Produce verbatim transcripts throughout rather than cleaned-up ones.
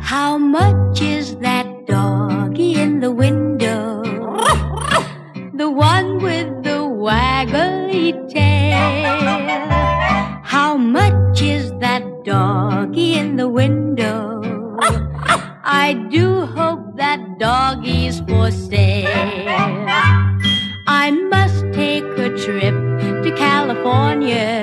How much is that doggy in the window? The one with the waggly tail. How much is that doggy in the window? I do hope that doggy's for sale. I must take a trip to California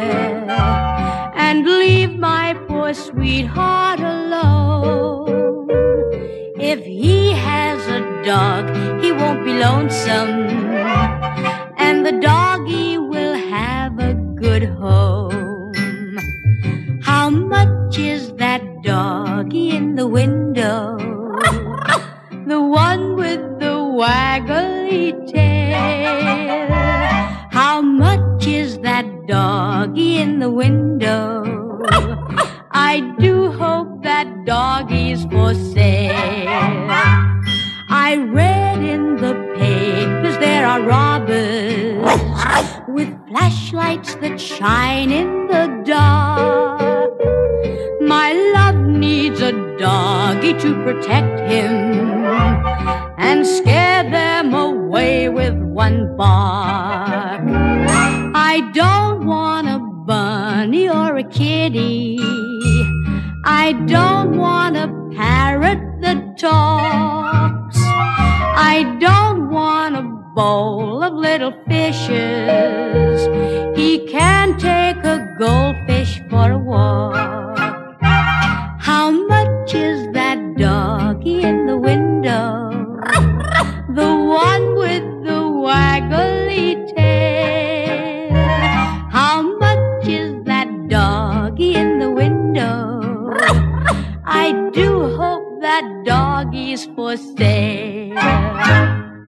and leave my poor sweetheart alone. If he has a dog, he won't be lonesome, and the doggy will have a good home. How much is that doggy in the window? The one with the waggly tail. How much is that doggy in the window? I do hope that doggy's for sale. I read in the papers there are robbers with flashlights that shine in the dark. My love needs a doggy to protect him and scare them away with one bark. I don't want a bunny or a kitty. I don't want a parrot that talks. I don't want a bowl of little fishes. He can't take a goldfish for a walk. How much is that doggy in the window? The one with the waggly tail. How much is that doggy in the window? I do hope that doggy's for sale.